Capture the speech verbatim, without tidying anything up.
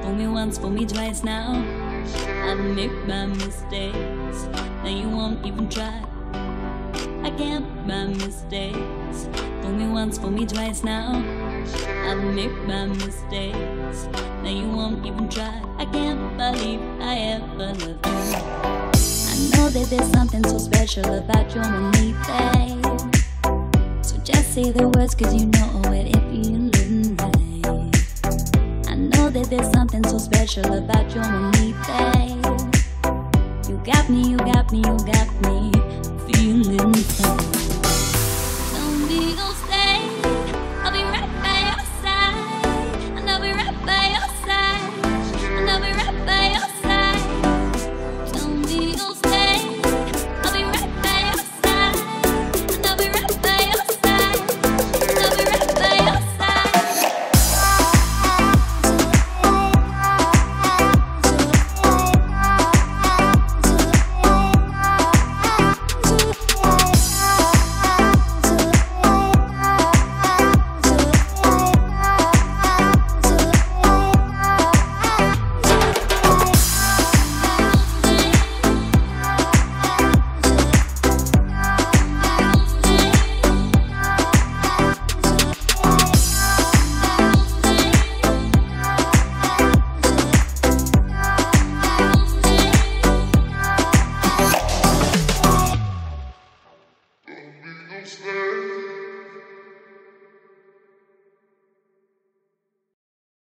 Fool me once, fool me twice now. I've made my mistakes, now you won't even try. I can't my mistakes. Fool me once, fool me twice now. I've made my mistakes, now you won't even try. I can't believe I ever loved you. I know that there's something so special about you and me, babe. So just say the words, cause you know it if you living right. I know that there's something so special about you and me, babe. You got me, you got me, you got me feeling fine.